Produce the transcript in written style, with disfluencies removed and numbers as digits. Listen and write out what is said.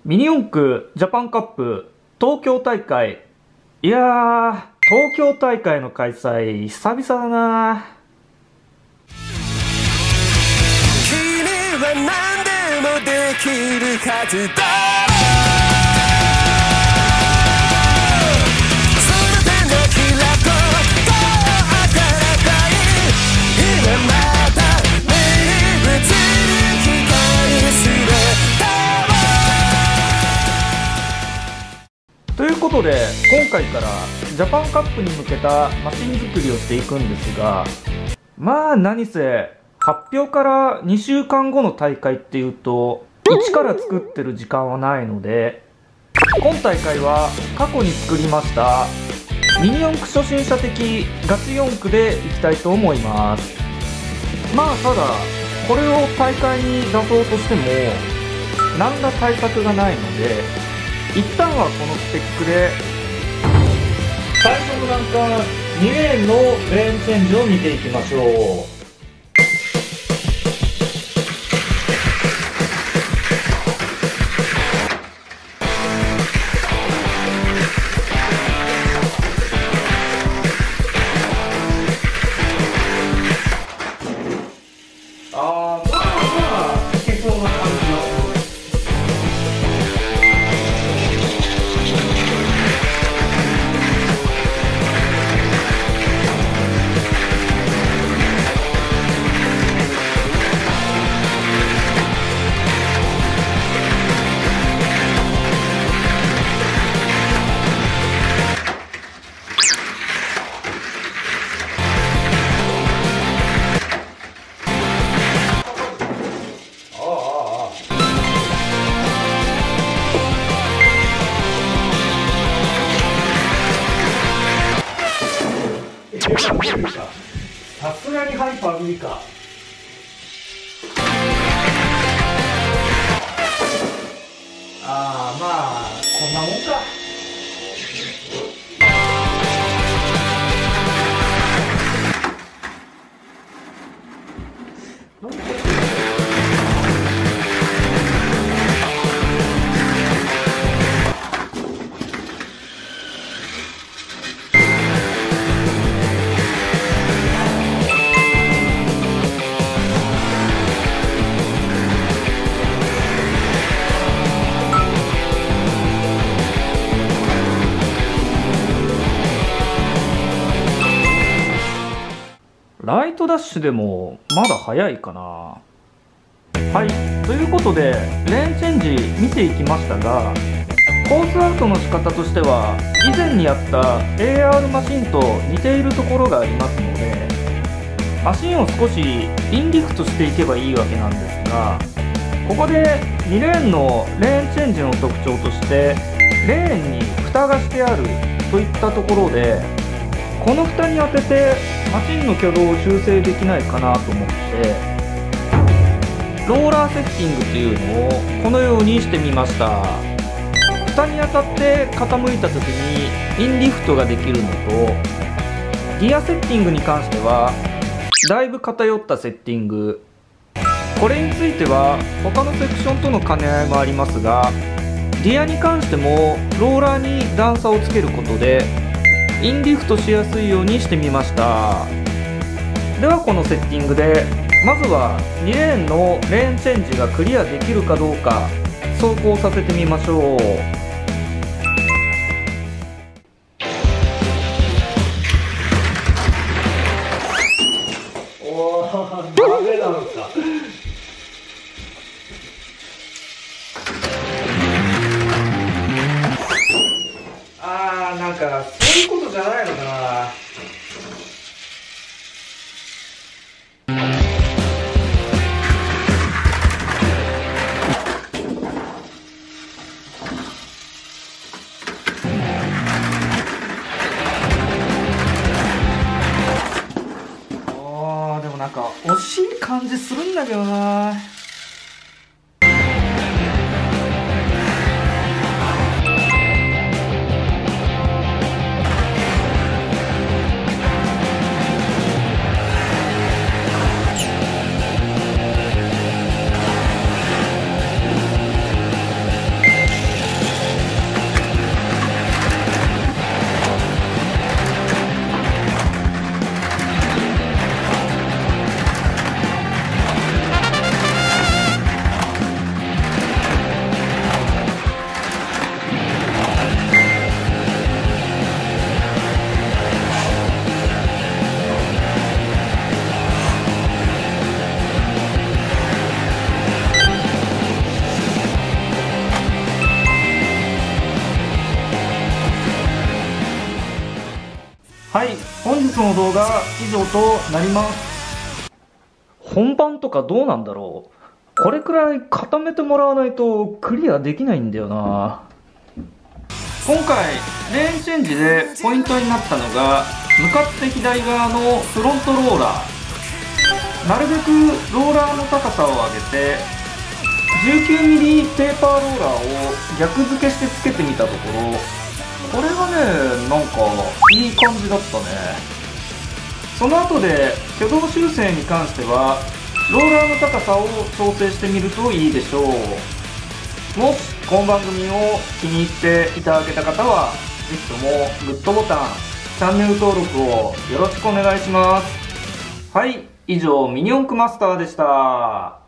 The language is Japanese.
ミニ四駆ジャパンカップ東京大会。いやー、東京大会の開催久々だな。 君は何でもできるはずだ。全てのキラとどう当たらない今また名物に光するということで今回からジャパンカップに向けたマシン作りをしていくんですが、まあ何せ発表から2週間後の大会っていうと一から作ってる時間はないので、今大会は過去に作りましたミニ四駆初心者的ガチ四駆でいきたいと思います。まあただこれを大会に出そうとしても何ら対策がないので、一旦はこのスペックで最初の難関2レーンのレーンチェンジを見ていきましょう。いけそうな感じの。さすがにハイパー無理か。まあこんなもんか。ライトダッシュでもまだ早いかな。はい、ということでレーンチェンジ見ていきましたが、コースアウトの仕方としては以前にやった AR マシンと似ているところがありますので、マシンを少しインリフトしていけばいいわけなんですが、ここで2レーンのレーンチェンジの特徴としてレーンに蓋がしてあるといったところで、この蓋に当ててマシンの挙動を修正できないかなと思って、ローラーセッティングというのをこのようにしてみました。蓋に当たって傾いた時にインリフトができるのと、ギアセッティングに関してはだいぶ偏ったセッティング、これについては他のセクションとの兼ね合いもありますが、ギアに関してもローラーに段差をつけることでインリフトしやすいようにしてみました。ではこのセッティングでまずは2レーンのレーンチェンジがクリアできるかどうか走行させてみましょう。おー、ダメなのか。なんかそういうことじゃないのかな。でもなんか惜しい感じするんだけどな。 日の動画以上となります。本番とかどうなんだろう。これくらい固めてもらわないとクリアできないんだよな。今回レーンチェンジでポイントになったのが、向かって左側のフロントローラー。なるべくローラーの高さを上げて 19mm ペーパーローラーを逆付けしてつけてみたところ、これがね、なんかいい感じだったね。その後で挙動修正に関してはローラーの高さを調整してみるといいでしょう。もしこの番組を気に入っていただけた方は、ぜひともグッドボタン、チャンネル登録をよろしくお願いします。はい、以上ミニ四駆マスターでした。